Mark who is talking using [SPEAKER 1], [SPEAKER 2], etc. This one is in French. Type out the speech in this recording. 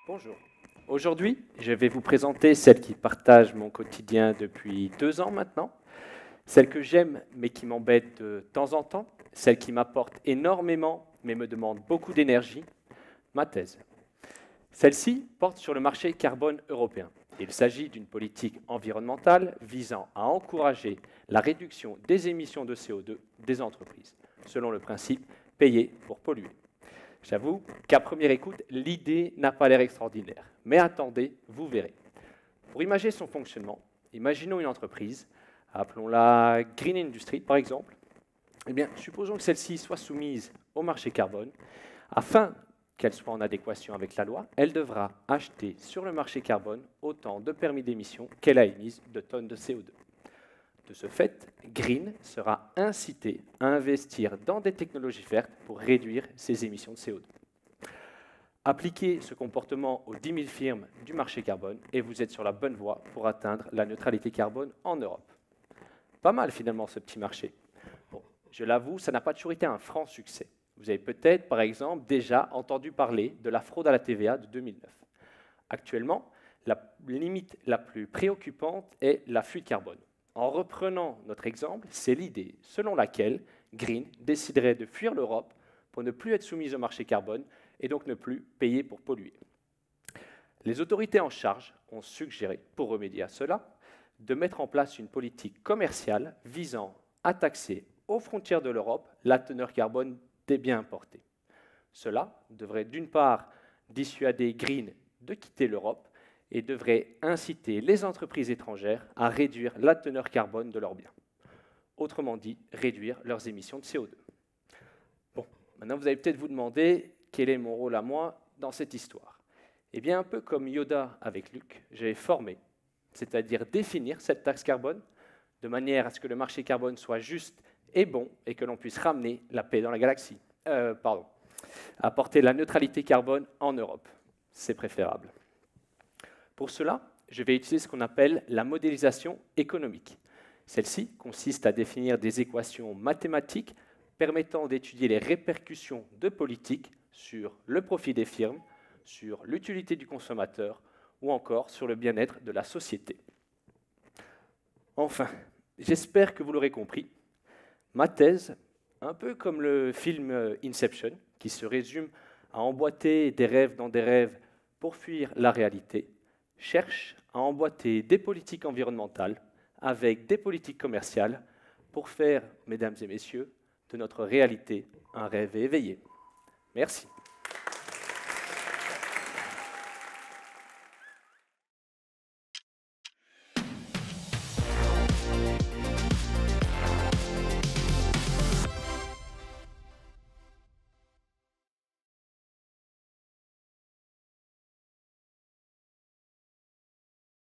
[SPEAKER 1] Bonjour. Aujourd'hui, je vais vous présenter celle qui partage mon quotidien depuis 2 ans maintenant, celle que j'aime mais qui m'embête de temps en temps, celle qui m'apporte énormément mais me demande beaucoup d'énergie, ma thèse. Celle-ci porte sur le marché carbone européen. Il s'agit d'une politique environnementale visant à encourager la réduction des émissions de CO2 des entreprises, selon le principe payer pour polluer. J'avoue qu'à première écoute, l'idée n'a pas l'air extraordinaire. Mais attendez, vous verrez. Pour imaginer son fonctionnement, imaginons une entreprise, appelons-la Green Industry par exemple. Eh bien, supposons que celle-ci soit soumise au marché carbone. Afin qu'elle soit en adéquation avec la loi, elle devra acheter sur le marché carbone autant de permis d'émission qu'elle a émises de tonnes de CO2. De ce fait, Green sera incité à investir dans des technologies vertes pour réduire ses émissions de CO2. Appliquez ce comportement aux 10 000 firmes du marché carbone et vous êtes sur la bonne voie pour atteindre la neutralité carbone en Europe. Pas mal finalement ce petit marché. Bon, je l'avoue, ça n'a pas toujours été un franc succès. Vous avez peut-être, par exemple, déjà entendu parler de la fraude à la TVA de 2009. Actuellement, la limite la plus préoccupante est l'afflux de carbone. En reprenant notre exemple, c'est l'idée selon laquelle Green déciderait de fuir l'Europe pour ne plus être soumise au marché carbone et donc ne plus payer pour polluer. Les autorités en charge ont suggéré, pour remédier à cela, de mettre en place une politique commerciale visant à taxer aux frontières de l'Europe la teneur carbone des biens importés. Cela devrait d'une part dissuader Green de quitter l'Europe et devrait inciter les entreprises étrangères à réduire la teneur carbone de leurs biens. Autrement dit, réduire leurs émissions de CO2. Bon, maintenant vous allez peut-être vous demander quel est mon rôle à moi dans cette histoire. Eh bien, un peu comme Yoda avec Luke, j'ai formé, c'est-à-dire définir cette taxe carbone de manière à ce que le marché carbone soit juste et bon et que l'on puisse ramener la paix dans la galaxie. Apporter la neutralité carbone en Europe. C'est préférable. Pour cela, je vais utiliser ce qu'on appelle la modélisation économique. Celle-ci consiste à définir des équations mathématiques permettant d'étudier les répercussions de politiques sur le profit des firmes, sur l'utilité du consommateur ou encore sur le bien-être de la société. Enfin, j'espère que vous l'aurez compris, ma thèse, un peu comme le film Inception, qui se résume à emboîter des rêves dans des rêves pour fuir la réalité, cherche à emboîter des politiques environnementales avec des politiques commerciales pour faire, mesdames et messieurs, de notre réalité un rêve éveillé. Merci.